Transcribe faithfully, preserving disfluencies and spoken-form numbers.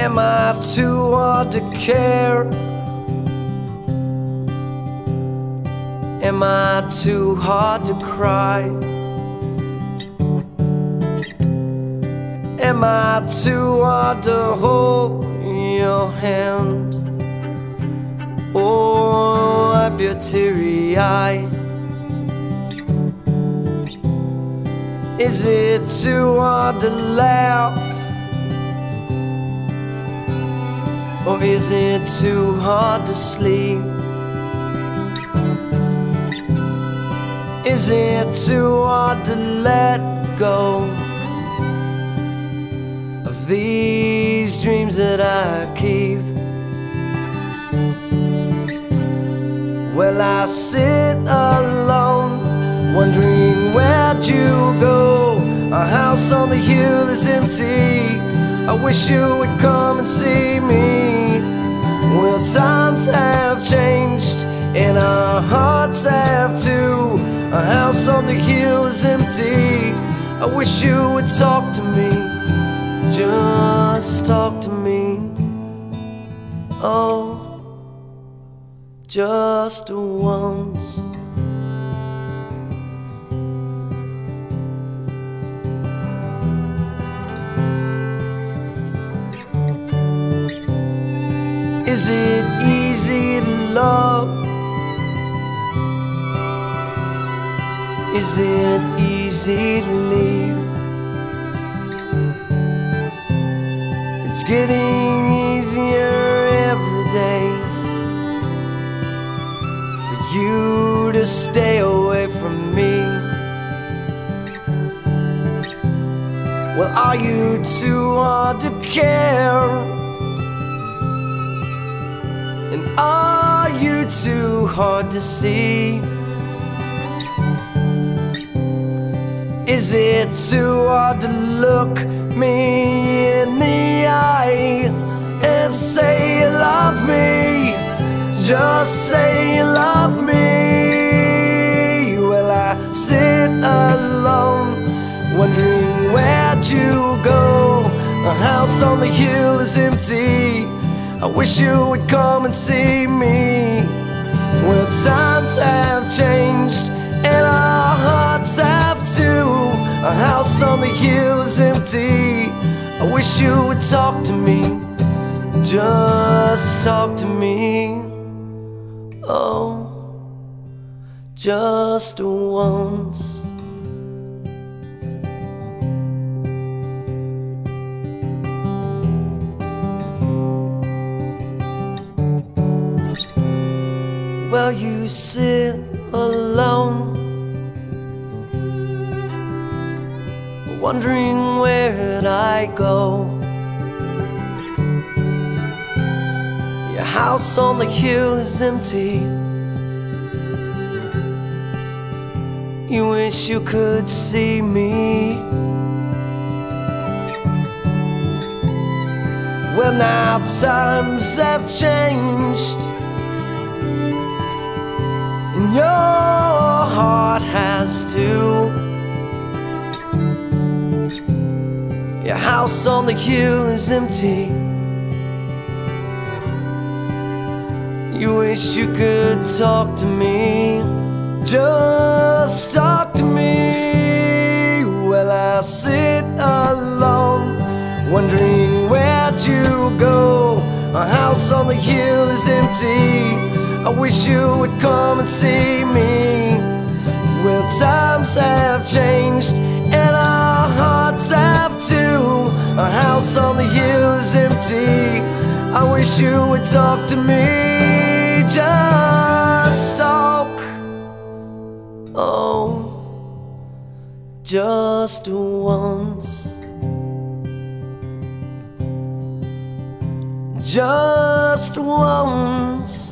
Am I too hard to care? Am I too hard to cry? Am I too hard to hold your hand? Oh, wipe your teary eye. Is it too hard to laugh? Or is it too hard to sleep? Is it too hard to let go of these dreams that I keep? Well, I sit alone, wondering where'd you go. Our house on the hill is empty. I wish you would come and see me. Well, times have changed and our hearts have too. Our house on the hill is empty. I wish you would talk to me, just talk to me. Oh, just once. Is it easy to love? Is it easy to leave? It's getting easier every day for you to stay away from me. Well, are you too hard to care? And are you too hard to see? Is it too hard to look me in the eye and say you love me? Just say you love me. Well, I sit alone, wondering where'd you go. A house on the hill is empty. I wish you would come and see me. Well, times have changed and our hearts have too. A house on the hill is empty. I wish you would talk to me, just talk to me. Oh, just once. Well, you sit alone, wondering where'd I go. Your house on the hill is empty. You wish you could see me. Well, now times have changed and your heart has too. Your house on the hill is empty. You wish you could talk to me, just talk to me. Well, I sit alone, wondering where'd you go. Our house on the hill is empty. I wish you would come and see me. Well, times have changed and our hearts have too. Our house on the hill is empty. I wish you would talk to me, just talk. Oh, just once. Just once.